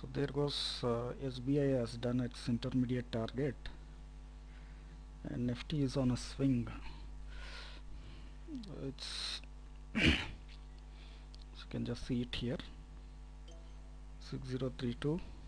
So there goes SBI has done its intermediate target, and Nifty is on a swing. It's so you can just see it here, 6032